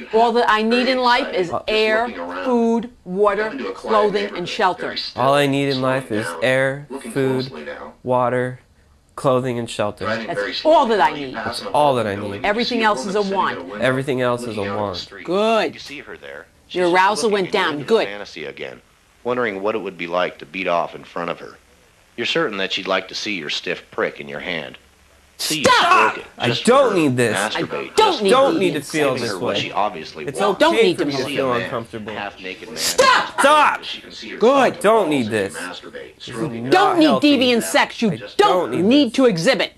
All that I need in life is air, food, water, clothing, and shelter. All I need in life is air, food, water, clothing, and shelter. That's all that I need. That's all that I need. Everything else is a want. Everything else is a want. Good. You see her there. Your arousal went down. Good. Fantasy again, wondering what it would be like to beat off in front of her. You're certain that she'd like to see your stiff prick in your hand. Stop! I don't need this. I don't need to feel this way. She obviously It's wants. okay for me to feel uncomfortable. Half-naked man. Stop! Good. Don't need this. Don't need deviant sex. You don't need to exhibit.